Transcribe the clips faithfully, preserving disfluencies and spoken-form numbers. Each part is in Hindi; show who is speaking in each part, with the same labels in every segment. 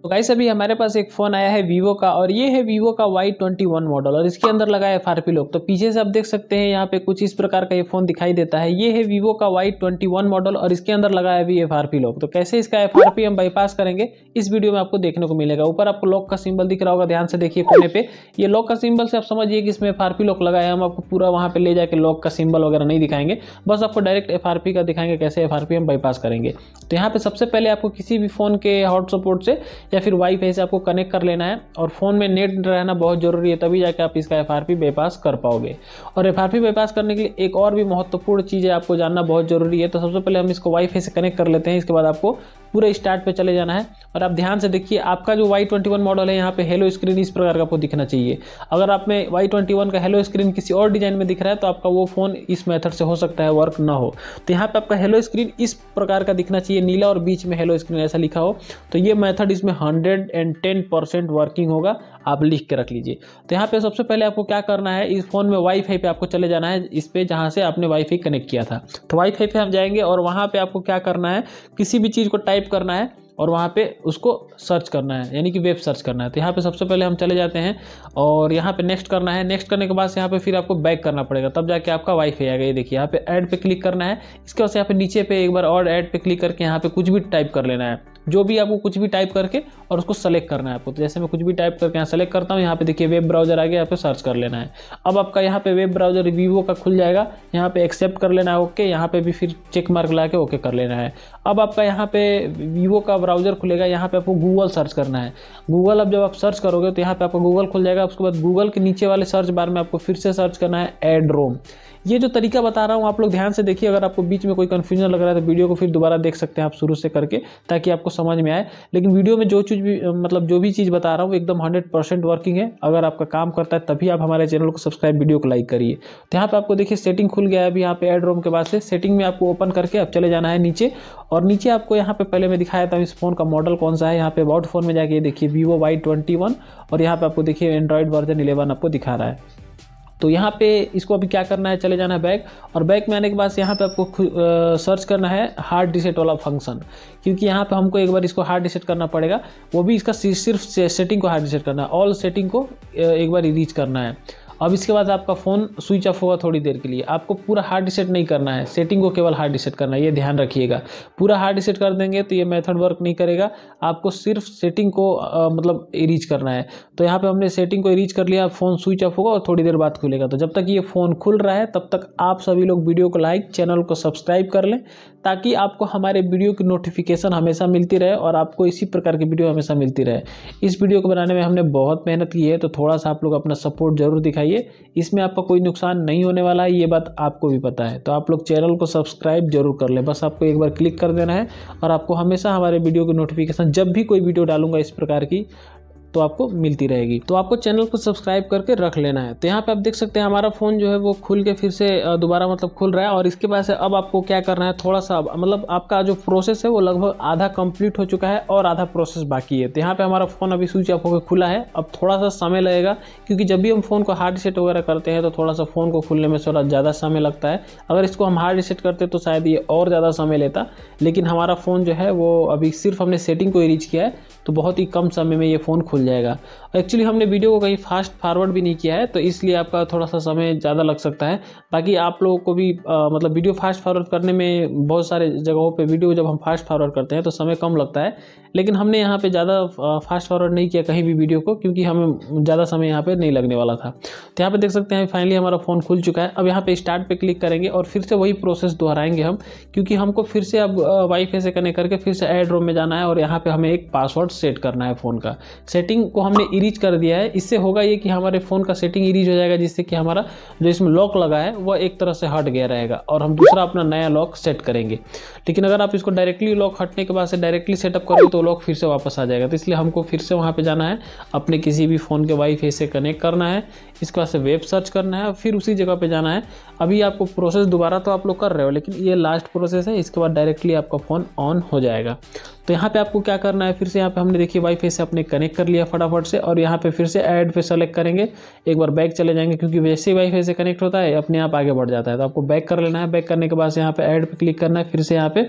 Speaker 1: तो गाइस अभी हमारे पास एक फ़ोन आया है वीवो का और ये है वीवो का वाई ट्वेंटी वन मॉडल और इसके अंदर लगा है एफ आर पी लॉक। तो पीछे से आप देख सकते हैं यहाँ पे कुछ इस प्रकार का ये फ़ोन दिखाई देता है। ये है वीवो का वाई ट्वेंटी वन मॉडल और इसके अंदर लगा है अभी एफ आर पी लॉक। तो कैसे इसका एफ आर पी हम बाईपास करेंगे इस वीडियो में आपको देखने को मिलेगा। ऊपर आपको लॉक का सिंबल दिख रहा होगा, ध्यान से देखिए कोने पे। ये लॉक का सिंबल से आप समझिए कि इसमें एफ आर पी लॉक लगा है। हम आपको पूरा वहाँ पे ले जाके लॉक का सिंबल वगैरह नहीं दिखाएंगे, बस आपको डायरेक्ट एफ आर पी का दिखाएंगे कैसे एफ आर पी हम बाईपास करेंगे। तो यहाँ पे सबसे पहले आपको किसी भी फ़ोन के हॉटस्पॉट से या फिर वाईफाई से आपको कनेक्ट कर लेना है और फ़ोन में नेट रहना बहुत ज़रूरी है, तभी जाके आप इसका एफ आर पी बाईपास कर पाओगे। और एफ आर पी बाईपास करने के लिए एक और भी महत्वपूर्ण चीज़ है, आपको जानना बहुत ज़रूरी है। तो सबसे पहले हम इसको वाईफाई से कनेक्ट कर लेते हैं, इसके बाद आपको पूरे स्टार्ट पे चले जाना है और आप ध्यान से देखिए आपका जो वाई ट्वेंटी वन मॉडल है यहाँ पे हेलो स्क्रीन इस प्रकार का आपको दिखना चाहिए। अगर आप में वाई ट्वेंटी वन का हेलो स्क्रीन किसी और डिज़ाइन में दिख रहा है तो आपका वो फ़ोन इस मेथड से हो सकता है वर्क ना हो। तो यहाँ पे आपका हेलो स्क्रीन इस प्रकार का दिखना चाहिए, नीला और बीच में हेलो स्क्रीन ऐसा लिखा हो। तो ये मेथड इसमें hundred and ten percent working होगा, आप लिख के रख लीजिए। तो यहाँ पे सबसे पहले आपको क्या करना है, इस फ़ोन में वाईफाई पे आपको चले जाना है, इस पे जहाँ से आपने वाईफाई कनेक्ट किया था। तो वाईफाई पे हम जाएंगे और वहाँ पे आपको क्या करना है, किसी भी चीज़ को टाइप करना है और वहाँ पे उसको सर्च करना है, यानी कि वेब सर्च करना है। तो यहाँ पे सबसे पहले हम चले जाते हैं और यहाँ पे नेक्स्ट करना है। नेक्स्ट करने के बाद से यहाँ पे फिर आपको बैक करना पड़ेगा, तब जाके आपका वाईफाई आएगा। ये देखिए यहाँ पे ऐड पे क्लिक करना है, इसके बाद से यहाँ पे नीचे पे एक बार और ऐड पे क्लिक करके यहाँ पे कुछ भी टाइप कर लेना है, जो भी आपको कुछ भी टाइप करके और उसको सेलेक्ट करना है आपको। तो जैसे मैं कुछ भी टाइप करके यहाँ सेलेक्ट करता हूँ, यहाँ पे देखिए वेब ब्राउजर आ गया, यहाँ पे सर्च कर लेना है। अब आपका यहाँ पे वेब ब्राउजर वीवो का खुल जाएगा, यहाँ पे एक्सेप्ट कर लेना है ओके, यहाँ पे भी फिर चेक मार्क ला के ओके कर लेना है। अब आपका यहाँ पे वीवो का ब्राउजर खुलेगा, यहाँ पे आपको गूगल सर्च करना है। गूगल अब जब आप सर्च करोगे तो यहाँ पे आपको गूगल खुल जाएगा। उसके बाद गूगल के नीचे वाले सर्च बार में आपको फिर से सर्च करना है एड्रोम। ये जो तरीका बता रहा हूँ आप लोग ध्यान से देखिए, अगर आपको बीच में कोई कन्फ्यूजन लग रहा है तो वीडियो को फिर दोबारा देख सकते हैं आप शुरू से करके, ताकि आपको समझ में आए। लेकिन वीडियो में जो चीज़ भी मतलब जो भी चीज़ बता रहा हूँ एकदम हंड्रेड परसेंट वर्किंग है। अगर आपका काम करता है तभी आप हमारे चैनल को सब्सक्राइब, वीडियो को लाइक करिए। तो यहाँ पे आपको देखिए सेटिंग खुल गया है अभी। यहाँ पे एड्रोम के बाद से सेटिंग में आपको ओपन करके अब चले जाना है नीचे और नीचे आपको यहाँ पे पहले मैं दिखाया था इस फोन का मॉडल कौन सा है। यहाँ पे अबाउट फोन में जाके देखिए वीवो वाई ट्वेंटी वन और यहाँ पे आपको देखिए एंड्रॉइड वर्जन इलेवन आपको दिखा रहा है। तो यहाँ पे इसको अभी क्या करना है, चले जाना है बैक और बैक में आने के बाद से यहाँ पे आपको सर्च करना है हार्ड रीसेट वाला फंक्शन, क्योंकि यहाँ पे हमको एक बार इसको हार्ड रीसेट करना पड़ेगा। वो भी इसका सिर्फ सेटिंग को हार्ड रीसेट करना है, ऑल सेटिंग को एक बार रीच करना है। अब इसके बाद आपका फ़ोन स्विच ऑफ होगा थोड़ी देर के लिए। आपको पूरा हार्ड रीसेट नहीं करना है, सेटिंग को केवल हार्ड रीसेट करना है, ये ध्यान रखिएगा। पूरा हार्ड रीसेट कर देंगे तो ये मेथड वर्क नहीं करेगा, आपको सिर्फ सेटिंग को आ, मतलब रीच करना है। तो यहाँ पे हमने सेटिंग को रीच कर लिया, फ़ोन स्विच ऑफ होगा और थोड़ी देर बाद खुलेगा। तो जब तक ये फ़ोन खुल रहा है तब तक आप सभी लोग वीडियो को लाइक, चैनल को सब्सक्राइब कर लें, ताकि आपको हमारे वीडियो की नोटिफिकेशन हमेशा मिलती रहे और आपको इसी प्रकार की वीडियो हमेशा मिलती रहे। इस वीडियो को बनाने में हमने बहुत मेहनत की है, तो थोड़ा सा आप लोग अपना सपोर्ट जरूर दिखाइए। इसमें आपका कोई नुकसान नहीं होने वाला है, ये बात आपको भी पता है। तो आप लोग चैनल को सब्सक्राइब जरूर कर लें, बस आपको एक बार क्लिक कर देना है और आपको हमेशा हमारे वीडियो की नोटिफिकेशन जब भी कोई वीडियो डालूंगा इस प्रकार की तो आपको मिलती रहेगी। तो आपको चैनल को सब्सक्राइब करके रख लेना है। तो यहाँ पे आप देख सकते हैं हमारा फ़ोन जो है वो खुल के फिर से दोबारा मतलब खुल रहा है और इसके बाद से अब आपको क्या करना है, थोड़ा सा मतलब आपका जो प्रोसेस है वो लगभग आधा कंप्लीट हो चुका है और आधा प्रोसेस बाकी है। तो यहाँ पे हमारा फ़ोन अभी स्विच ऑफ होकर खुला है। अब थोड़ा सा समय लगेगा, क्योंकि जब भी हम फ़ोन को हार्ड रीसेट वगैरह करते हैं तो थोड़ा सा फ़ोन को खुलने में थोड़ा ज़्यादा समय लगता है। अगर इसको हम हार्ड रीसेट करते तो शायद ये और ज़्यादा समय लेता, लेकिन हमारा फ़ोन जो है वो अभी सिर्फ हमने सेटिंग को ही रीच किया है, तो बहुत ही कम समय में ये फ़ोन खुल जाएगा। एक्चुअली हमने वीडियो को कहीं फास्ट फॉरवर्ड भी नहीं किया है, तो इसलिए आपका थोड़ा सा समय ज़्यादा लग सकता है। बाकी आप लोगों को भी आ, मतलब वीडियो फास्ट फॉरवर्ड करने में बहुत सारे जगहों पे वीडियो जब हम फास्ट फॉरवर्ड करते हैं तो समय कम लगता है, लेकिन हमने यहाँ पे ज़्यादा फास्ट फॉरवर्ड नहीं किया कहीं भी वीडियो को, क्योंकि हमें ज़्यादा समय यहाँ पे नहीं लगने वाला था। तो यहाँ पे देख सकते हैं फाइनली हमारा फ़ोन खुल चुका है। अब यहाँ पे स्टार्ट पे क्लिक करेंगे और फिर से वही प्रोसेस दोहराएंगे हम, क्योंकि हमको फिर से अब वाईफाई से कनेक्ट करके फिर से एड्रोम में जाना है और यहाँ पे हमें एक पासवर्ड सेट करना है। फ़ोन का सेटिंग को हमने इरीज कर दिया है। इससे होगा ये कि हमारे फ़ोन का सेटिंग इरीज हो जाएगा, जिससे कि हमारा जो इसमें लॉक लगा है वह एक तरह से हट गया रहेगा और हम दूसरा अपना नया लॉक सेट करेंगे। लेकिन अगर आप इसको डायरेक्टली लॉक हटने के बाद से डायरेक्टली सेटअप करोगे तो लॉक फिर से वापस आ जाएगा। तो इसलिए हमको फिर से वहाँ पे जाना है, अपने किसी भी फ़ोन के वाईफाई से कनेक्ट करना है, इसके बाद से वेब सर्च करना है, फिर उसी जगह पे जाना है। अभी आपको प्रोसेस दोबारा तो आप लोग कर रहे हो, लेकिन ये लास्ट प्रोसेस है, इसके बाद डायरेक्टली आपका फ़ोन ऑन हो जाएगा। तो यहाँ पे आपको क्या करना है, फिर से यहाँ पे हमने देखिए वाईफाई से अपने कनेक्ट कर लिया फटाफट से और यहाँ पे फिर से ऐड पे सेलेक्ट करेंगे, एक बार बैक चले जाएंगे, क्योंकि वैसे ही वाईफाई से कनेक्ट होता है अपने आप आगे बढ़ जाता है। तो आपको बैक कर लेना है। बैक करने के बाद से यहाँ पे ऐड पे क्लिक करना है, फिर से यहाँ पे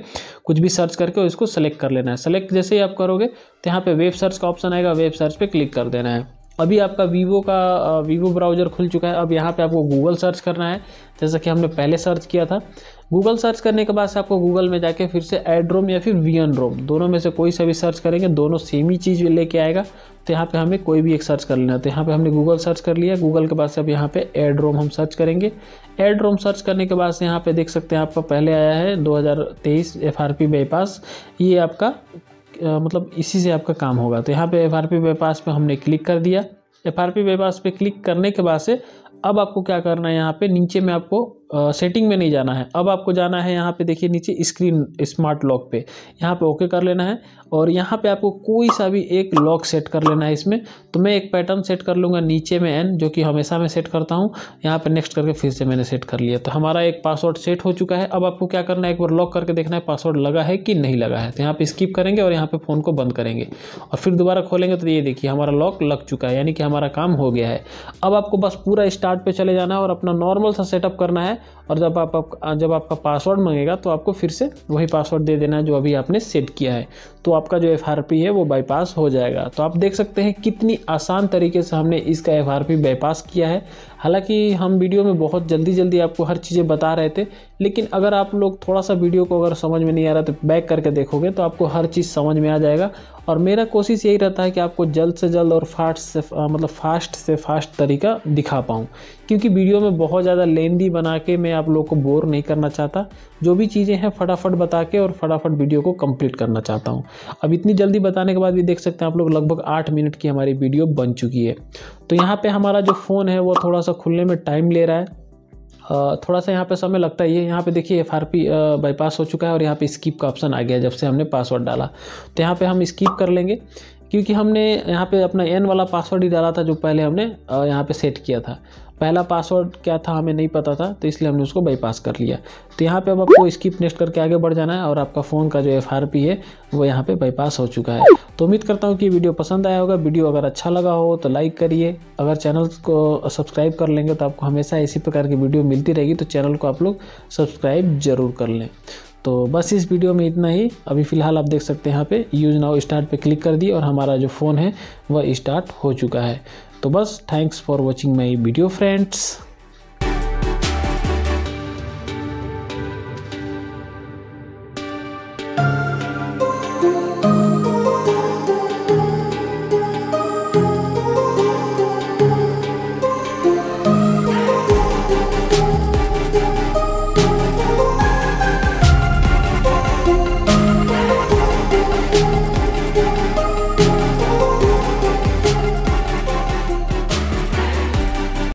Speaker 1: कुछ भी सर्च करके और इसको सेलेक्ट कर लेना है। सेलेक्ट जैसे ही आप करोगे तो यहाँ पे वेब सर्च का ऑप्शन आएगा, वेब सर्च पे क्लिक कर देना है। अभी आपका वीवो का वीवो ब्राउज़र खुल चुका है। अब यहाँ पे आपको गूगल सर्च करना है, जैसा कि हमने पहले सर्च किया था। गूगल सर्च करने के बाद से आपको गूगल में जाके फिर से एड्रोम या फिर वीएनरोम, दोनों में से कोई सा भी सर्च करेंगे, दोनों सेम ही चीज़ लेके आएगा। तो यहाँ पे हमें कोई भी एक सर्च कर लेना है। तो यहाँ पे हमने गूगल सर्च कर लिया। गूगल के बाद से अब यहाँ पे एड्रोम हम सर्च करेंगे। एड्रोम सर्च करने के बाद से यहाँ पे देख सकते हैं आपका पहले आया है दो हज़ार तेईस एफ आर पी बाईपास। ये आपका आ, मतलब इसी से आपका काम होगा। तो यहाँ पे एफ आर पी बाईपास पे हमने क्लिक कर दिया। एफ आर पी बाईपास पे क्लिक करने के बाद से अब आपको क्या करना है, यहाँ पे नीचे में आपको सेटिंग में नहीं जाना है, अब आपको जाना है यहाँ पे देखिए नीचे स्क्रीन स्मार्ट लॉक पे, यहाँ पे ओके कर लेना है। और यहाँ पे आपको कोई सा भी एक लॉक सेट कर लेना है इसमें। तो मैं एक पैटर्न सेट कर लूँगा नीचे में एन, जो कि हमेशा मैं सेट करता हूँ। यहाँ पे नेक्स्ट करके फिर से मैंने सेट कर लिया। तो हमारा एक पासवर्ड सेट हो चुका है। अब आपको क्या करना है, एक बार लॉक करके देखना है पासवर्ड लगा है कि नहीं लगा है। तो यहाँ पे स्किप करेंगे और यहाँ पे फ़ोन को बंद करेंगे और फिर दोबारा खोलेंगे तो ये देखिए हमारा लॉक लग चुका है, यानी कि हमारा काम हो गया है। अब आपको बस पूरा स्टार्ट पे चले जाना है और अपना नॉर्मल सा सेटअप करना है। और जब आप, आप जब आपका पासवर्ड मांगेगा तो आपको फिर से वही पासवर्ड दे देना है जो अभी आपने सेट किया है। तो आपका जो एफ आर पी है वो बाईपास हो जाएगा। तो आप देख सकते हैं कितनी आसान तरीके से हमने इसका एफ आर पी बाईपास किया है। हालांकि हम वीडियो में बहुत जल्दी जल्दी आपको हर चीज़ें बता रहे थे, लेकिन अगर आप लोग थोड़ा सा वीडियो को अगर समझ में नहीं आ रहा तो बैक करके देखोगे तो आपको हर चीज़ समझ में आ जाएगा। और मेरा कोशिश यही रहता है कि आपको जल्द से जल्द और फास्ट से मतलब फास्ट से फास्ट तरीका दिखा पाऊँ, क्योंकि वीडियो में बहुत ज़्यादा लेंदी बना के मैं आप लोग को बोर नहीं करना चाहता। जो भी चीज़ें हैं फटाफट बता के और फटाफट वीडियो को कंप्लीट करना चाहता हूँ। अब इतनी जल्दी बताने के बाद भी देख सकते हैं आप लोग लगभग आठ मिनट की हमारी वीडियो बन चुकी है। तो यहाँ पे हमारा जो फ़ोन है वो थोड़ा सा खुलने में टाइम ले रहा है, थोड़ा सा यहाँ पे समय लगता ही है। यहाँ पे देखिए एफ आर पी बाईपास हो चुका है और यहाँ पे स्किप का ऑप्शन आ गया जब से हमने पासवर्ड डाला। तो यहाँ पे हम स्किप कर लेंगे, क्योंकि हमने यहाँ पे अपना एन वाला पासवर्ड ही डाला था जो पहले हमने यहाँ पे सेट किया था। पहला पासवर्ड क्या था हमें नहीं पता था, तो इसलिए हमने उसको बाईपास कर लिया। तो यहाँ पे अब आपको स्किप नेक्स्ट करके आगे बढ़ जाना है और आपका फ़ोन का जो एफ आर पी है वो यहाँ पे बाईपास हो चुका है। तो उम्मीद करता हूँ कि वीडियो पसंद आया होगा। वीडियो अगर अच्छा लगा हो तो लाइक करिए। अगर चैनल को सब्सक्राइब कर लेंगे तो आपको हमेशा इसी प्रकार की वीडियो मिलती रहेगी, तो चैनल को आप लोग सब्सक्राइब ज़रूर कर लें। तो बस इस वीडियो में इतना ही। अभी फ़िलहाल आप देख सकते हैं यहाँ पे यूज़ नाउ स्टार्ट पे क्लिक कर दी और हमारा जो फ़ोन है वह स्टार्ट हो चुका है। तो बस thanks for watching my video friends.